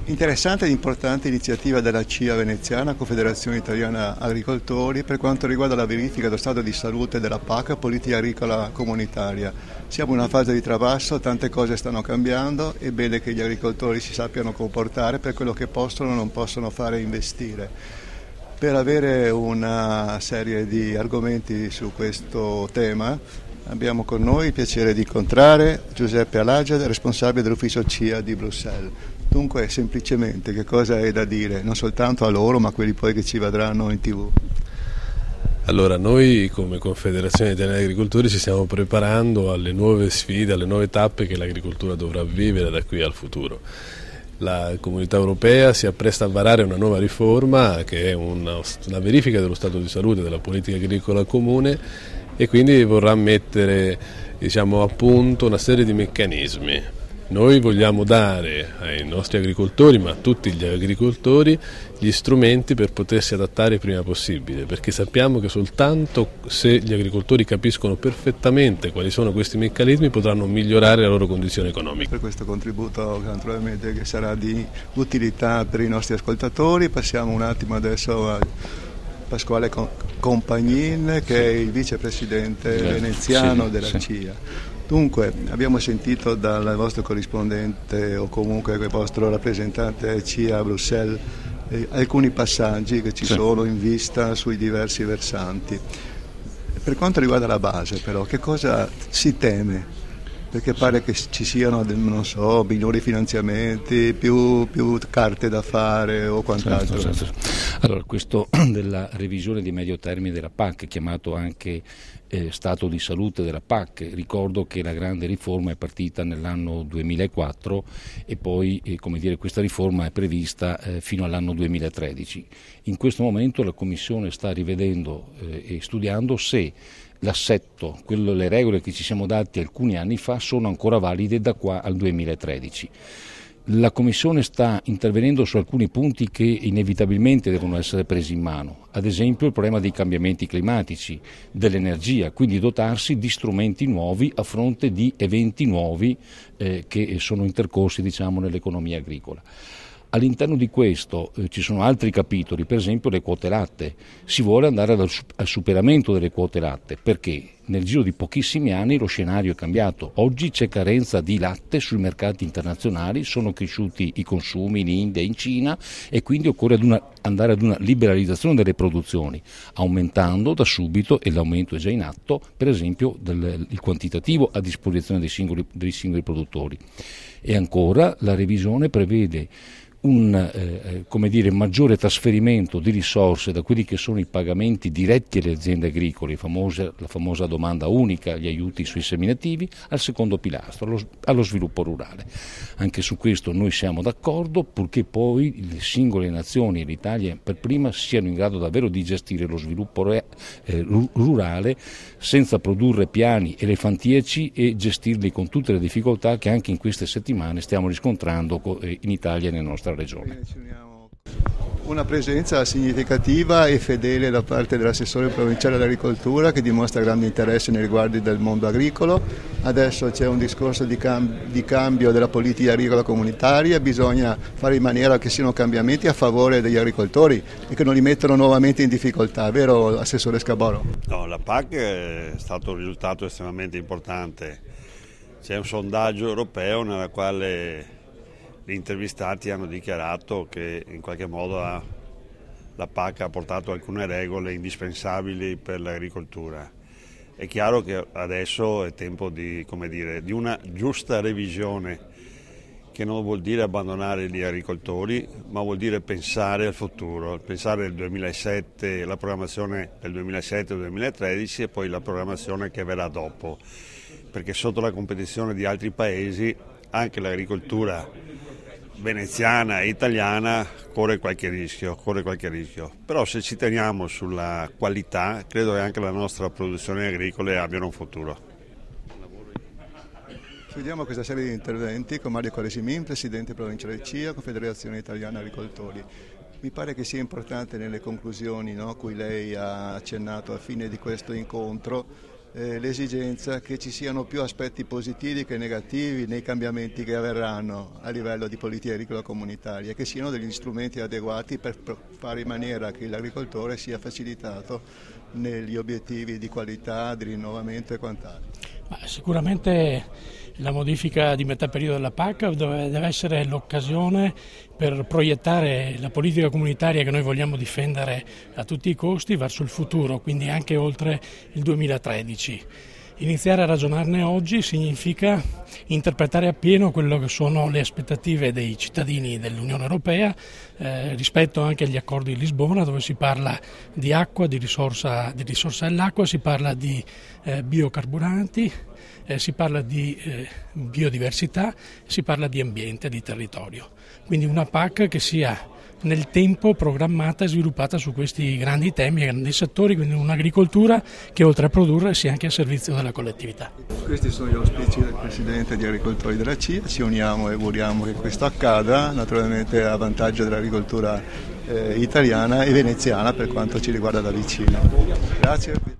Interessante ed importante iniziativa della CIA veneziana, Confederazione Italiana Agricoltori, per quanto riguarda la verifica dello stato di salute della PAC, Politica Agricola Comunitaria. Siamo in una fase di trapasso, tante cose stanno cambiando, è bene che gli agricoltori si sappiano comportare per quello che possono o non possono fare e investire. Per avere una serie di argomenti su questo tema abbiamo con noi il piacere di incontrare Giuseppe Alaged, responsabile dell'ufficio CIA di Bruxelles. Dunque, semplicemente, che cosa hai da dire, non soltanto a loro, ma a quelli poi che ci vedranno in TV? Allora, noi come Confederazione Italiana di Agricoltori ci stiamo preparando alle nuove sfide, alle nuove tappe che l'agricoltura dovrà vivere da qui al futuro. La Comunità Europea si appresta a varare una nuova riforma che è una verifica dello stato di salute della politica agricola comune e quindi vorrà mettere, a punto una serie di meccanismi. Noi vogliamo dare ai nostri agricoltori, ma a tutti gli agricoltori, gli strumenti per potersi adattare il prima possibile, perché sappiamo che soltanto se gli agricoltori capiscono perfettamente quali sono questi meccanismi potranno migliorare la loro condizione economica. Per questo contributo naturalmente che sarà di utilità per i nostri ascoltatori, passiamo un attimo adesso a Pasquale Compagnin, che è il vicepresidente veneziano della CIA. Dunque, abbiamo sentito dal vostro corrispondente o comunque il vostro rappresentante CIA a Bruxelles alcuni passaggi che ci sono in vista sui diversi versanti. Per quanto riguarda la base però, che cosa si teme? Perché pare che ci siano, migliori finanziamenti, più carte da fare o quant'altro. Certo. Allora, questo della revisione di medio termine della PAC, chiamato anche stato di salute della PAC, ricordo che la grande riforma è partita nell'anno 2004 e poi questa riforma è prevista fino all'anno 2013. In questo momento la Commissione sta rivedendo e studiando se l'assetto, le regole che ci siamo dati alcuni anni fa sono ancora valide da qua al 2013. La Commissione sta intervenendo su alcuni punti che inevitabilmente devono essere presi in mano, ad esempio il problema dei cambiamenti climatici, dell'energia, quindi dotarsi di strumenti nuovi a fronte di eventi nuovi che sono intercorsi nell'economia agricola. All'interno di questo ci sono altri capitoli, per esempio le quote latte. Si vuole andare al superamento delle quote latte perché nel giro di pochissimi anni lo scenario è cambiato. Oggi c'è carenza di latte sui mercati internazionali, sono cresciuti i consumi in India e in Cina e quindi occorre andare ad una liberalizzazione delle produzioni, aumentando da subito, e l'aumento è già in atto, per esempio il quantitativo a disposizione dei singoli produttori. E ancora la revisione prevede un maggiore trasferimento di risorse da quelli che sono i pagamenti diretti alle aziende agricole, la famosa domanda unica, gli aiuti sui seminativi, al secondo pilastro, allo sviluppo rurale. Anche su questo noi siamo d'accordo, purché poi le singole nazioni e l'Italia per prima siano in grado davvero di gestire lo sviluppo rurale senza produrre piani elefantiaci e gestirli con tutte le difficoltà che anche in queste settimane stiamo riscontrando in Italia e nella nostra regione. Una presenza significativa e fedele da parte dell'assessore provinciale dell'agricoltura che dimostra grande interesse nei riguardi del mondo agricolo. Adesso c'è un discorso di cambio della politica agricola comunitaria, bisogna fare in maniera che siano cambiamenti a favore degli agricoltori e che non li mettano nuovamente in difficoltà, vero assessore Scaboro? No, la PAC è stato un risultato estremamente importante. C'è un sondaggio europeo nella quale gli intervistati hanno dichiarato che in qualche modo la PAC ha portato alcune regole indispensabili per l'agricoltura. È chiaro che adesso è tempo di una giusta revisione, che non vuol dire abbandonare gli agricoltori, ma vuol dire pensare al futuro, pensare al 2007, la programmazione del 2007-2013 e poi la programmazione che verrà dopo, perché sotto la competizione di altri paesi anche l'agricoltura veneziana e italiana corre qualche rischio, però se ci teniamo sulla qualità credo che anche la nostra produzione agricola abbia un futuro. Chiudiamo questa serie di interventi con Mario Quaresimin, Presidente provinciale CIA, Confederazione Italiana Agricoltori. Mi pare che sia importante nelle conclusioni, a cui lei ha accennato a fine di questo incontro l'esigenza che ci siano più aspetti positivi che negativi nei cambiamenti che avverranno a livello di politica agricola comunitaria e che siano degli strumenti adeguati per fare in maniera che l'agricoltore sia facilitato negli obiettivi di qualità, di rinnovamento e quant'altro. Sicuramente la modifica di metà periodo della PAC deve essere l'occasione per proiettare la politica comunitaria che noi vogliamo difendere a tutti i costi verso il futuro, quindi anche oltre il 2013. Iniziare a ragionarne oggi significa interpretare appieno quello che sono le aspettative dei cittadini dell'Unione Europea rispetto anche agli accordi di Lisbona, dove si parla di acqua, di risorsa dell'acqua, si parla di biocarburanti, si parla di biodiversità, si parla di ambiente, di territorio. Quindi una PAC che sia nel tempo programmata e sviluppata su questi grandi temi e grandi settori, quindi un'agricoltura che oltre a produrre sia anche a servizio della collettività. Questi sono gli auspici del Presidente di Agricoltori della CIA, ci uniamo e auguriamo che questo accada, naturalmente a vantaggio dell'agricoltura italiana e veneziana per quanto ci riguarda da vicino. Grazie.